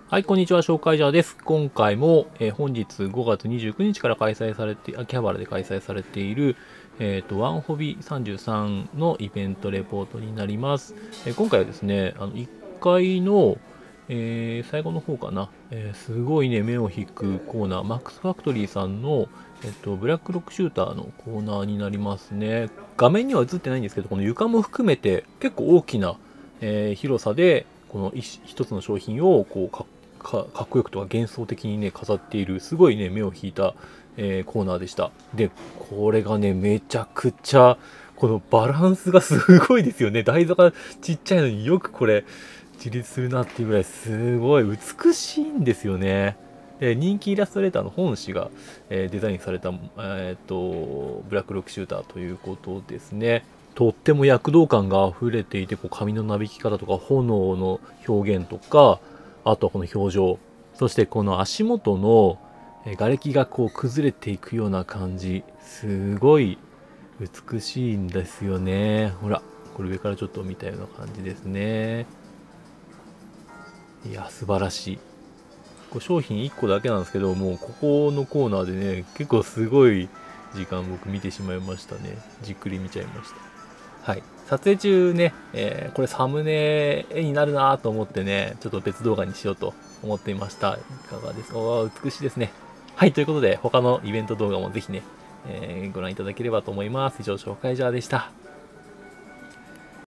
はい、こんにちは、紹介者です。今回も、本日5月29日から開催されて、秋葉原で開催されている、ワンホビ33のイベントレポートになります。今回はですね、1階の、最後の方かな、すごいね、目を引くコーナー、マックスファクトリーさんの、ブラックロックシューターのコーナーになりますね。画面には映ってないんですけど、この床も含めて結構大きな、広さで、この一つの商品をこうかっこよくとか幻想的にね、飾っている、すごいね、目を引いた、コーナーでした。で、これがね、めちゃくちゃ、このバランスがすごいですよね。台座がちっちゃいのによくこれ、自立するなっていうぐらい、すごい美しいんですよね。で、人気イラストレーターの本氏が、デザインされた、ブラックロックシューターということですね。とっても躍動感が溢れていて、こう髪のなびき方とか炎の表現とか、あとはこの表情、そしてこの足元の瓦礫がこう崩れていくような感じ、すごい美しいんですよね。ほら、これ上からちょっと見たような感じですね。いや、素晴らしい。こう商品1個だけなんですけど、もうここのコーナーでね、結構すごい時間僕見てしまいましたね。じっくり見ちゃいました。はい。撮影中ね、これサムネ絵になるなと思ってね、ちょっと別動画にしようと思っていました。いかがですか？美しいですね。はい、ということで、他のイベント動画もぜひね、ご覧いただければと思います。以上、紹介ジャーでした。